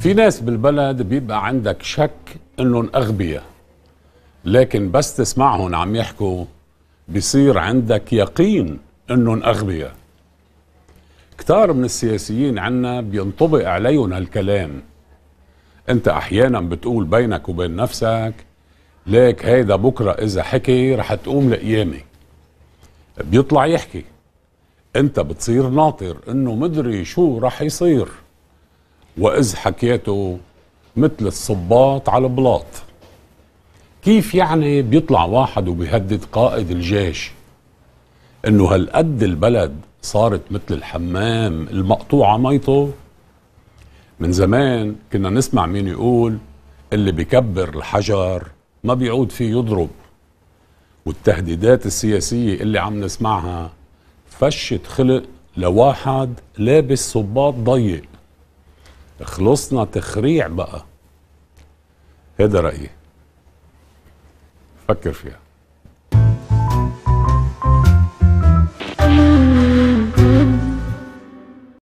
في ناس بالبلد بيبقى عندك شك انهم اغبياء، لكن بس تسمعهم عم يحكوا بيصير عندك يقين انهم اغبياء. كتار من السياسيين عنا بينطبق عليهم هالكلام. انت احيانا بتقول بينك وبين نفسك ليك هيدا بكره اذا حكي رح تقوم لقيامه. بيطلع يحكي، انت بتصير ناطر انه مدري شو رح يصير، واذ حكيته مثل الصباط على البلاط. كيف يعني بيطلع واحد وبيهدد قائد الجيش انه هالقد البلد صارت مثل الحمام المقطوعة ميته؟ من زمان كنا نسمع مين يقول اللي بيكبر الحجر ما بيعود فيه يضرب. والتهديدات السياسية اللي عم نسمعها فشت خلق لواحد لابس صباط ضيق. خلصنا تخريع بقى. هذا رأيي، فكر فيها.